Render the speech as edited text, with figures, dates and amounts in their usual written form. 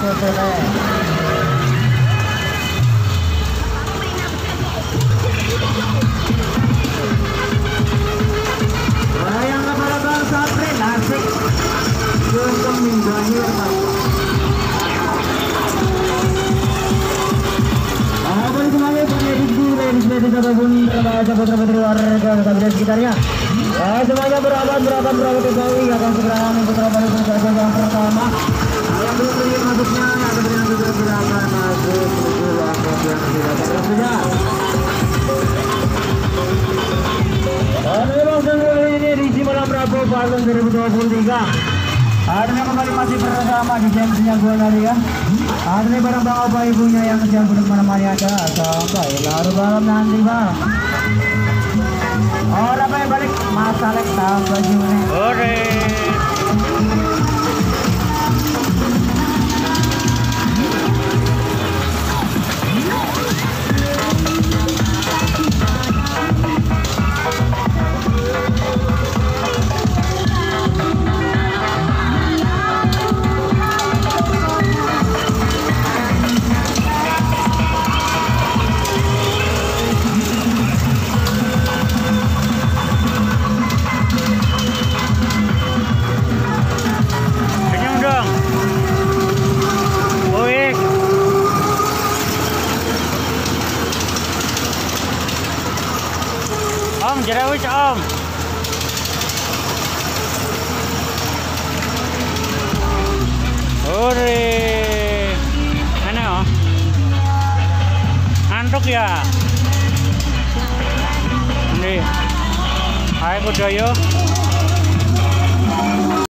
Yang kepada Bang Sapri asik untuk mingguannya apapun semuanya punya diri ladies ataupun putra putri warga dan sekitarnya semuanya berawat kembali akan segera putra putri yang pertama yang belum beri masuknya yang beri beberapa masuk menuju langkah yang tidak tersedia. Memang kali ini edisi malam Rabu tahun 2023. Ada yang kembali masih bersama di champion gua tadi ya. Ada barang bang bapak ibunya yang sedang duduk menemani Anda sampai larut malam nanti bang. Orang yang balik masalah tambah gimana? Ore. Om, jerawis om. Ore, mana oh? Ngantuk ya? Nih, ayo kudoyo.